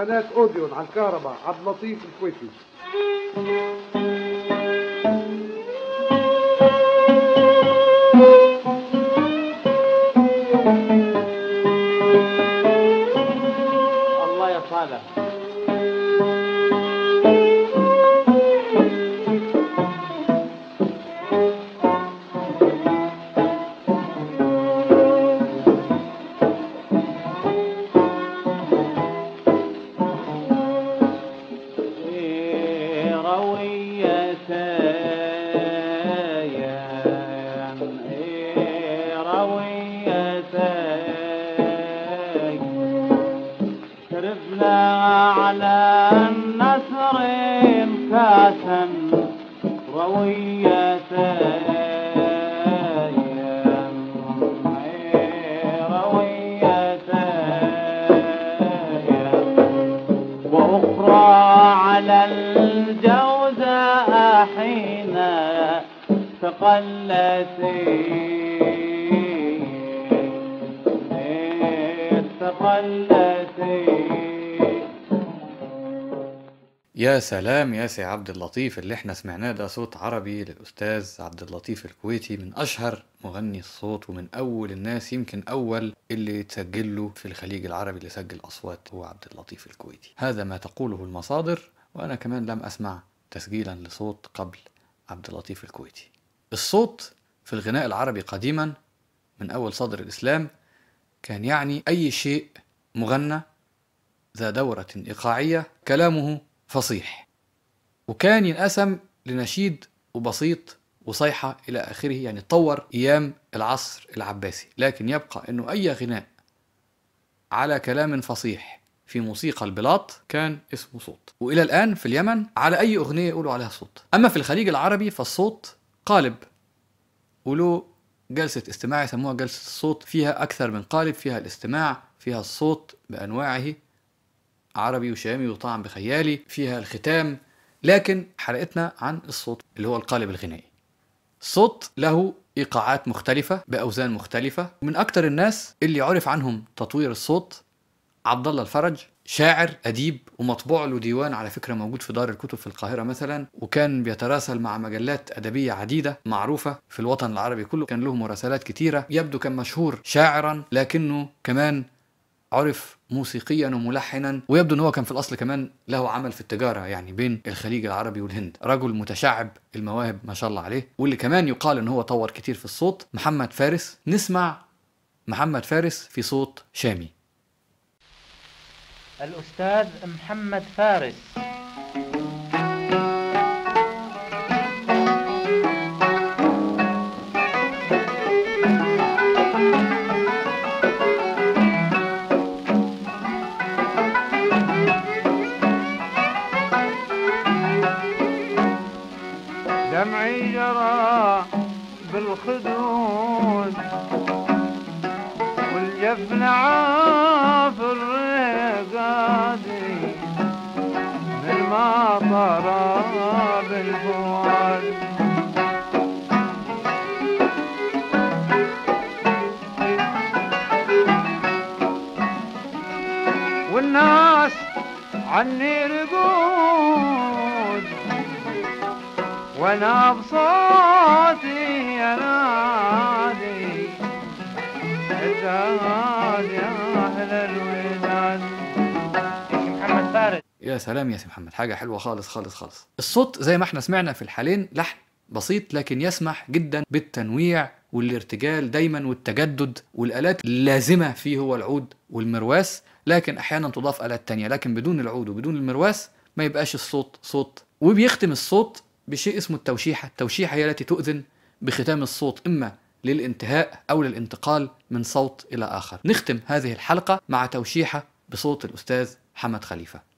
قناة أوديون على الكهرباء، عبد اللطيف الكويتي. الله يا صالح. على النسر كاسا رويتين وأخرى على الجوزاء حين تقلتي يا سلام يا سي عبد اللطيف، اللي احنا سمعناه ده صوت عربي للأستاذ عبد اللطيف الكويتي، من أشهر مغني الصوت ومن أول الناس، يمكن أول اللي تسجل له في الخليج العربي اللي سجل أصوات هو عبد اللطيف الكويتي. هذا ما تقوله المصادر، وأنا كمان لم أسمع تسجيلا لصوت قبل عبد اللطيف الكويتي. الصوت في الغناء العربي قديما من أول صدر الإسلام كان يعني أي شيء مغنى ذا دورة إيقاعية كلامه فصيح، وكان ينقسم لنشيد وبسيط وصيحة إلى آخره، يعني تطور أيام العصر العباسي، لكن يبقى أنه أي غناء على كلام فصيح في موسيقى البلاط كان اسمه صوت. وإلى الآن في اليمن على أي أغنية يقولوا عليها صوت. أما في الخليج العربي فالصوت قالب، وله جلسة استماع يسموها جلسة الصوت، فيها أكثر من قالب، فيها الاستماع، فيها الصوت بأنواعه، عربي وشامي وطعم بخيالي، فيها الختام. لكن حلقتنا عن الصوت اللي هو القالب الغنائي. الصوت له إيقاعات مختلفة بأوزان مختلفة، ومن أكتر الناس اللي عرف عنهم تطوير الصوت عبد الله الفرج، شاعر أديب ومطبوع له ديوان على فكرة موجود في دار الكتب في القاهرة مثلا، وكان بيتراسل مع مجلات أدبية عديدة معروفة في الوطن العربي كله، كان له مراسلات كتيرة. يبدو كان مشهور شاعرا لكنه كمان عرف موسيقيا وملحنا، ويبدو أنه كان في الأصل كمان له عمل في التجارة يعني بين الخليج العربي والهند. رجل متشعب المواهب ما شاء الله عليه، واللي كمان يقال أنه هو طور كتير في الصوت. محمد فارس، نسمع محمد فارس في صوت شامي. الأستاذ محمد فارس. دمعي جرى بالخدود والجفن عافر رقادي من ما طرى بالفؤاد. والناس عني رقود وانا بصوتي انادي الزاد يا اهل الوداد. محمد فارس. يا سلام يا سي محمد، حاجة حلوة خالص خالص خالص. الصوت زي ما احنا سمعنا في الحالين لحن بسيط لكن يسمح جدا بالتنويع والارتجال دايما والتجدد، والآلات اللازمة فيه هو العود والمرواس، لكن أحيانا تضاف آلات تانية، لكن بدون العود وبدون المرواس ما يبقاش الصوت صوت. وبيختم الصوت بشيء اسمه التوشيحة. التوشيحة هي التي تؤذن بختام الصوت إما للانتهاء أو للانتقال من صوت إلى آخر. نختم هذه الحلقة مع توشيحة بصوت الأستاذ محمد خليفة.